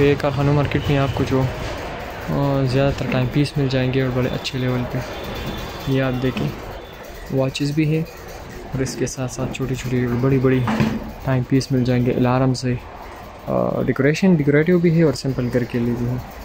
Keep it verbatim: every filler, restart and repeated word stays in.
पे कारखाना मार्केट में आपको जो ज़्यादातर टाइम पीस मिल जाएंगे और बड़े अच्छे लेवल पे। ये आप देखें वॉचेस भी है और इसके साथ साथ छोटी छोटी बड़ी बड़ी टाइम पीस मिल जाएंगे अलार्म से। डेकोरेशन डेकोरेटिव भी है और सिंपल घर के लिए भी है।